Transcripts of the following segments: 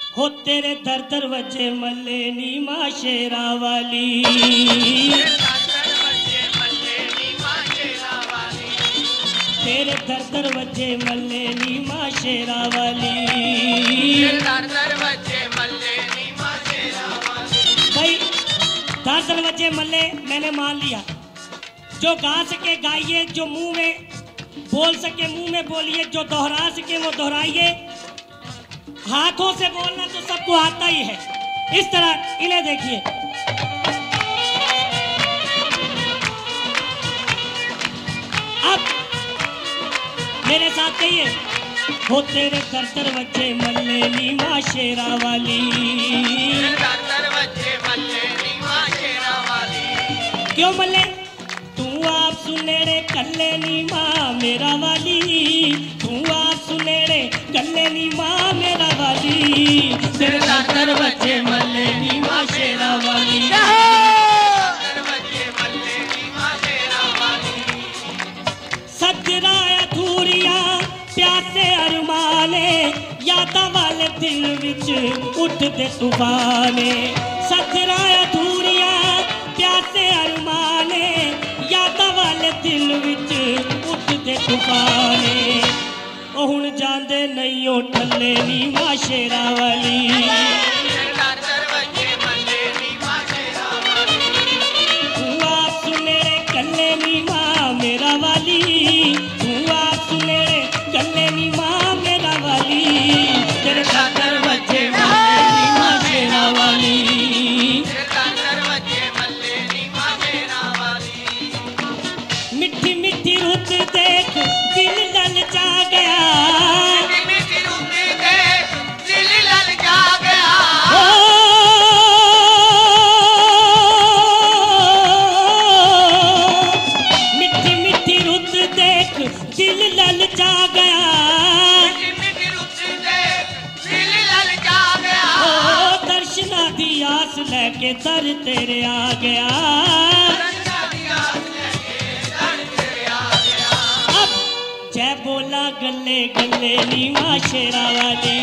हो तेरे दर दर वजे मल्ले नी मां शेरा वाली, तेरे दर दर वजे मल्ले नी मां शेरा वाली, भाई दर दर वजे मल्ले मैंने मान लिया। जो गा सके गाइए, जो मुंह में बोल सके मुंह में बोलिए, जो दोहरा सके वो दोहराइए। हाथों से बोलना तो सबको आता ही है। इस तरह इन्हें देखिए। अब मेरे साथ कहिए, हो तेरे दर दर वजे मल्ले नी मां शेरा वाली, क्यों मल्ले तू आप सुनेड़े कल्ले नी मां मेरा वाली, तू आप सुनेड़े कल्ले नी मां मेरा वाली, तेरे दर दर वजे मल्ले नी मां शेरा वाली। सजरा अधूरिया प्यासे अरमाने, यादा वाले दिल विच उठदे तूफाने, सजरा अधूरिया प्यासे अरमाने, यादा वाले दिल विच उठदे तूफाने, ओ हुण जांदे नहीं ओ ठल्ले नी मां शेरा वाली, तू आप सुनेड़े कल्ले नी मां मेरा वाली, तू आप सुनेड़े कल्ले नी मां मेरा वाली, तेरे दर दर वजे मल्ले नी मां शेरा वाली। मिठी मिठी रुत देख दिल ललचा गया, मिठी मिठी रुत देख दिल ललचा गया, ओ दर्शना दी आस लेके दर तेरे आ गया। अब जय बोला गले गले नी मां शेरा वाली,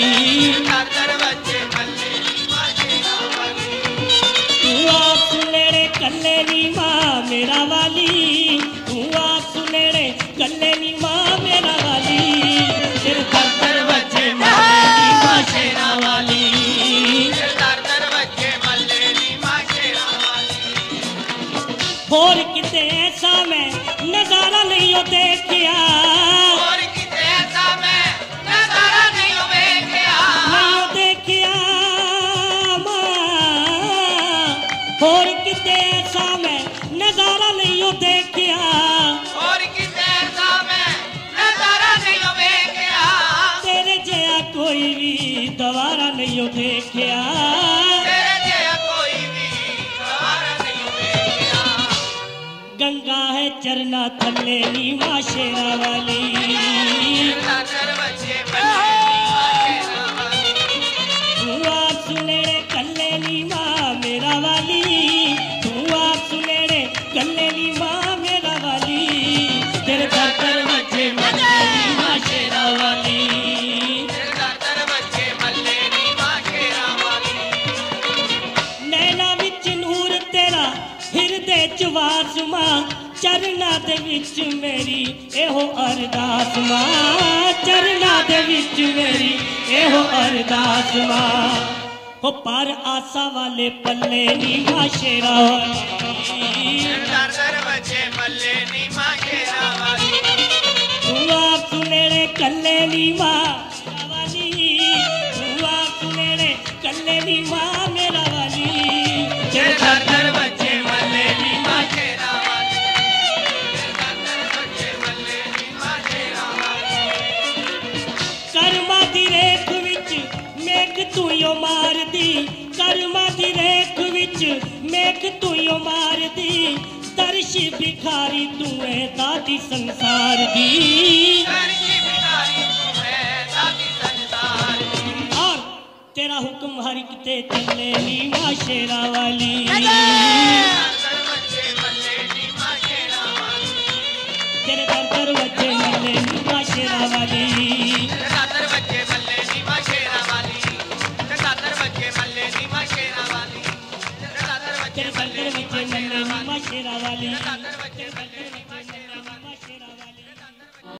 तू आप सुनेड़े कल्ले नी मां मेरा वाली, तू आप सुनेड़े कल्ले नी मां मेरा वाली, तेरे दर दर वजे मल्ले नी मां शेरा वाली। होर किते ऐसा मैं नजारा नहीं हो देखिया, नहीं हो देखिया मां, होर किते ऐसा मैं नजारा नहीं हो देखिया, तेरे जया कोई भी दोबारा नहीं हो देखिया। गंगा है चरना थल्ले नी मां शेरा वाली, तू आप सुनेड़े कल्ले नी मां मेरा वाली, तू आप सुनेड़े कल्ले नी मां मेरा वाली, तेरे दर दर वजे मल्ले नी मां शेरा वाली। नैना विच नूर तेरा हिरदे च वास मां, चरना दे विच मेरी एहो अरदास मां, चरना दे विच मेरी एहो अरदास मां, हो पर आसा वाले पल्ले नी मां शेरा वाली, तू आप सुनेड़े कल्ले नी मां मेरा वाली, तू आप सुनेड़े कल्ले नी मां मेरा वाली, तेरे दर दर वजे मल्ले नी मां शेरा वाली। कर्मा दी रेख विच मेघ तू यो मार दी, कर्मा दी रेख विच मेघ तू यो मार दी, दर्श भिखारी तू है दादी संसार दी, और तेरा हुक्म हर किते चले नी मां शेरा वाली, तेरे दर दर वजे मल्ले नी मां शेरा वाली, ਦਾਦਰ ਬੱਚੇ ਨੰਨੇ ਨੀ ਮਾਂ ਸ਼ੇਰਾਂ ਵਾਲੀ